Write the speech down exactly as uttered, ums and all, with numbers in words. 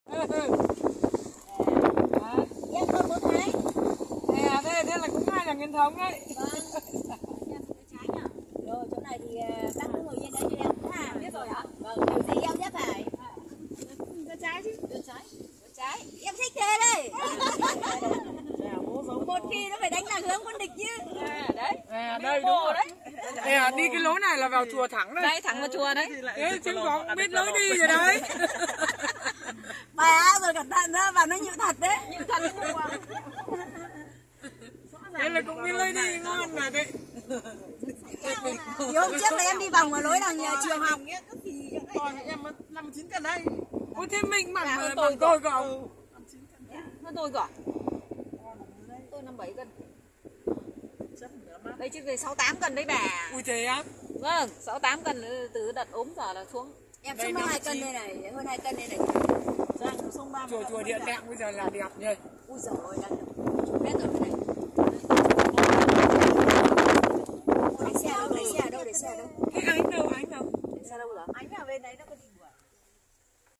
Em con một cái. À, thế, thế là cũng hai là Nguyên Thống đấy. Rồi chỗ này thì bác cứ ngồi yên đấy cho em. À, biết rồi hả? Vâng, điều gì em biết phải. Đưa trái chứ. Đưa trái. Đưa trái. Em thích thế đây. Một khi nó phải đánh lạc hướng quân địch chứ. À, đấy. À, đây đúng rồi đấy. Đây à, đi cái lối này là vào chùa thẳng đây. Đây thẳng vào chùa đấy. Thế chứ có không biết lối đi rồi đấy. Bà rồi cẩn thận đó, bà nói nhịu thật đấy. Nhịu thật đấy. Đây là cũng biết lối đi ngon mà đấy. Thì hôm trước là em đi vòng vào lối đằng trường học. Còn em năm chín cân đây. Ôi thế mình bằng bằng tôi tôi cậu. Nó tôi gọi. Tôi năm bảy cân. Đây chứ về sáu tám cân đấy bà. Ui thế á? Vâng, sáu tám cân từ đợt ốm giờ là xuống. Em xuống hai cân đây này, hơn hai cân đây này. Chùa chùa Điện Tạng bây giờ là đẹp nhỉ. Ui giời ơi, đang hết rồi cái này. Để xe đâu, để xe đâu, để xe đâu. Cái ánh đâu, ánh đâu? Để xe đâu rồi? Ánh ở bên đấy nó có gì?